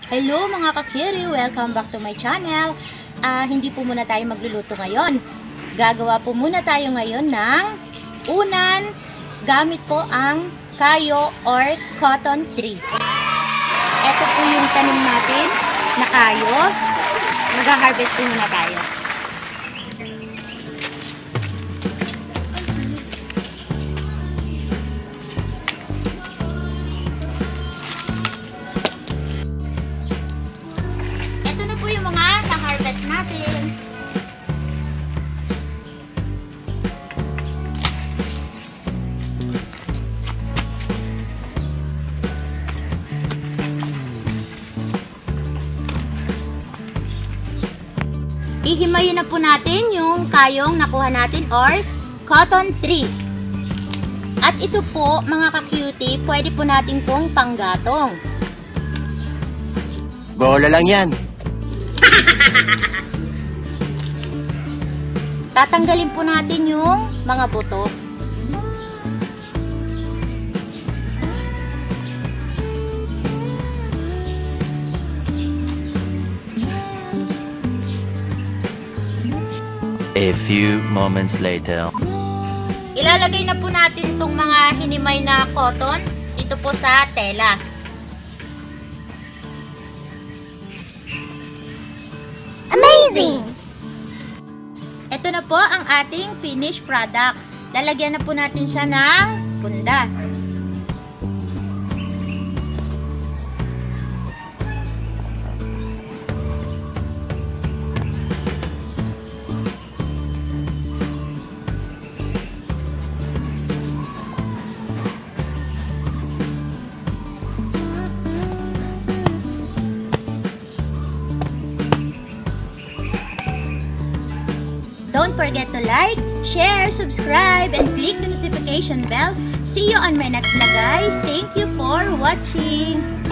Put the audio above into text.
Hello mga kakiri! Welcome back to my channel. Hindi po muna tayo magluluto ngayon. Gagawa po muna tayo ngayon ng unan. Gamit po ang kayo or cotton tree. Ito po yung tanim natin na kayo. Mag-harvest po muna tayo. Yung mga na-harvest natin. Ihimayin na po natin yung kayong nakuha natin or cotton tree. At ito po mga ka-cutie, pwede po natin pong panggatong. Bola lang yan. Tatanggalin po natin yung mga buto. A few moments later. Ilalagay na po natin itong mga hinimay na cotton dito po sa tela. Amazing! Ito na po ang ating finished product. Lalagyan na po natin siya ng punda. Don't forget to like, share, subscribe, and click the notification bell. See you on my next vlog, guys. Thank you for watching.